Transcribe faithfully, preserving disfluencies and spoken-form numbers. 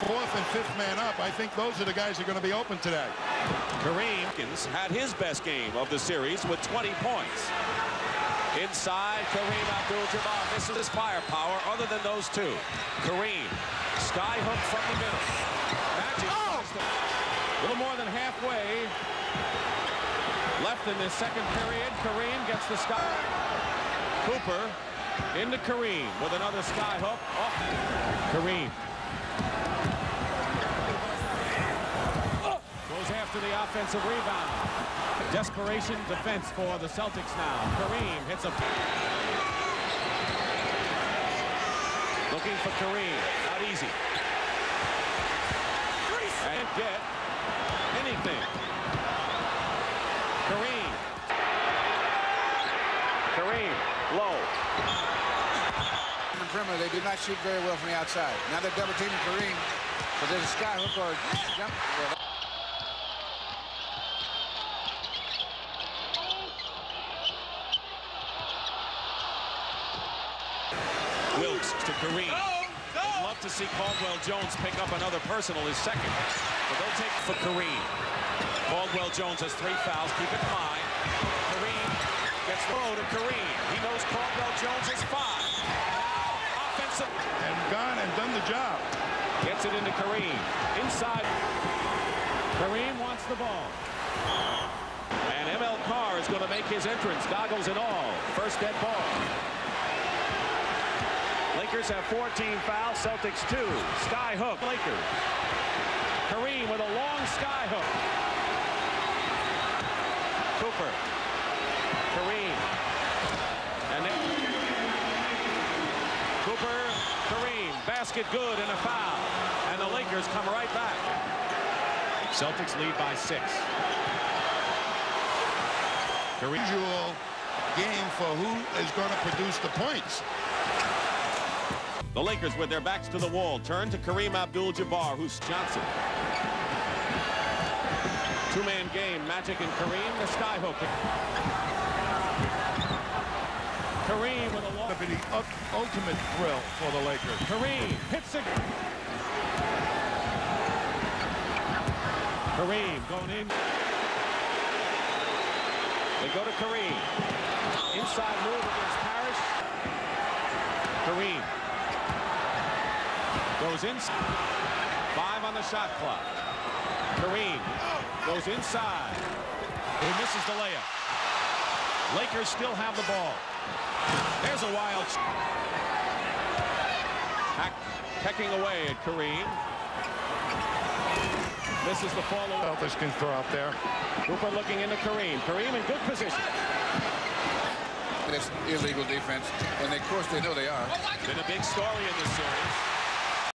Fourth and fifth man up. I think those are the guys who are going to be open today. Kareem had his best game of the series with twenty points. Inside, Kareem Abdul-Jabbar misses his firepower other than those two. Kareem, sky hook from the middle. Magic oh! A little more than halfway left in this second period. Kareem gets the sky. Cooper into Kareem with another sky hook. Oh. Kareem. Goes after the offensive rebound. Desperation defense for the Celtics now. Kareem hits a... Looking for Kareem. Not easy. And get anything. Kareem. Kareem. Low. In the perimeter, they did not shoot very well from the outside. Now they're double teaming Kareem. But there's a sky hook or a jump. Yeah. Wilkes to Kareem. I'd love to see Caldwell Jones pick up another personal, his second. But they'll take for Kareem. Caldwell Jones has three fouls. Keep it in mind. Kareem gets the road to Kareem. He knows Caldwell Jones has five. Now, offensive. And gone and done the job. Gets it into Kareem. Inside. Kareem wants the ball. And M L Carr is going to make his entrance, goggles and all. First dead ball. Lakers have fourteen fouls, Celtics two. Sky hook, Lakers. Kareem with a long sky hook. Cooper. Kareem. And then Cooper, Kareem. Basket good and a foul. And the Lakers come right back. Celtics lead by six. The usual game for who is going to produce the points. The Lakers, with their backs to the wall, turn to Kareem Abdul-Jabbar, who's Johnson. Two-man game, Magic and Kareem, the sky hook. Kareem with a long... It'll be the ultimate thrill for the Lakers. Kareem hits it. Kareem going in. They go to Kareem. Inside move against Parrish. Kareem. Goes in. Five on the shot clock. Kareem goes inside. He misses the layup. Lakers still have the ball. There's a wild shot. Pecking away at Kareem. Misses the follow. Celtics can throw out there. Cooper looking into Kareem. Kareem in good position. That's illegal defense, and of course they know they are. Been a big story in this series.